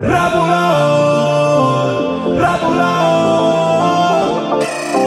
Rapula on, rapula on.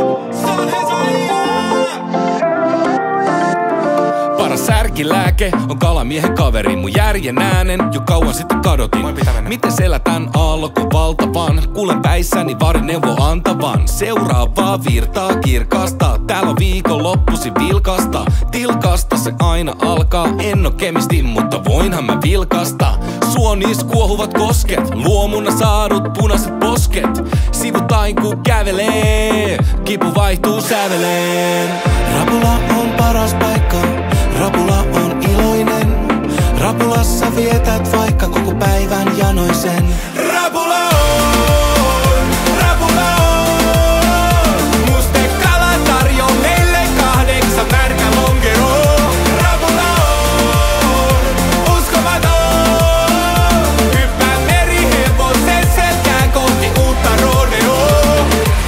Paras särkilääke on kalamiehen kaveri. Mun järjen äänen jo kauan sitten kadotin. Miten selätän aallokon valtavan? Kuulen päissäni varineuvo antavan. Seuraavaa virtaa kirkasta. Täällä on viikonloppusi vilkasta. Tilkasta se aina alkaa. En oo kemisti, mutta voinhan mä vilkasta. Suonis kuohuvat kosket. Luomuna saadut punaiset posket. Sivutain kun kävelee. Kipu vaihtuu säveleen. Rapula on paras paikka. Rapula on iloinen. Rapulassa vietät vaikka koko päivän janoisen. Rapula on, rapula on. Mustekala tarjoaa meille 8 märkä lonkero. Rapula on, uskomaton. Hyppää merihevosen selkään kohti uutta rodeoa.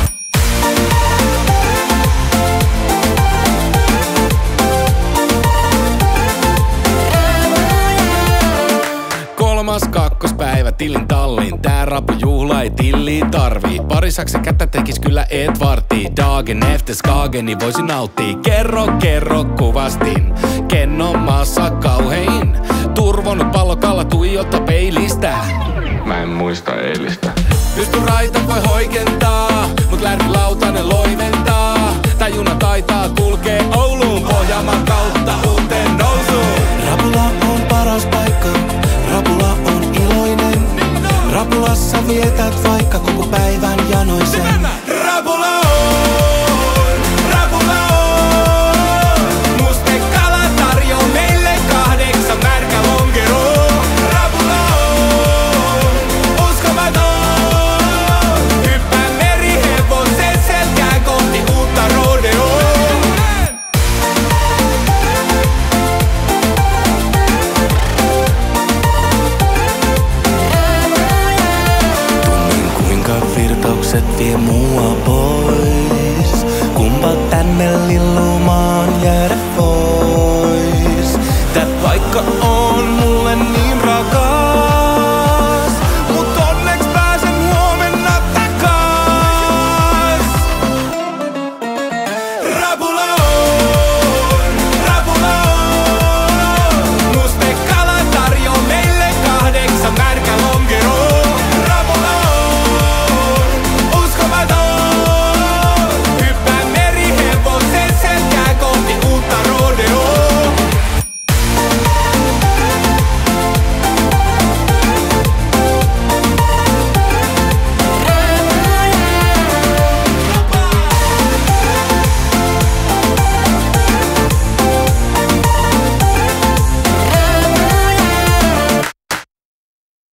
Kolmas kakkospäivä tilin tallin. Tää rapujuhla ei tilliä tarvii. Parisaksen kättä tekis kyllä Edvardi. Dagen efter skageni voisi nauttii. Kerro kuvastin. Kennon maassa kauhein. Turvonnut pallokalla tuijota peilistä. Mä en muista eilistä. Pysty raita voi hoikentaa, mut lärvilautanen loiventaa. Tää juna taitaa kulkee Ouluun Pohjanmaan kautta uuteen nousuun. Rapula on paras paikka. Rapula on iloinen. Rapulassa vietät vaikka koko päivän janoisen. Rapula on, rapula on. Mustekala tarjoaa meille 8 märkä lonkero. Rapula on, uskomaton. Hyppää merihevosen selkään kohti uutta rodeoa. Tunnen kuinka virtaukset vie mua pois.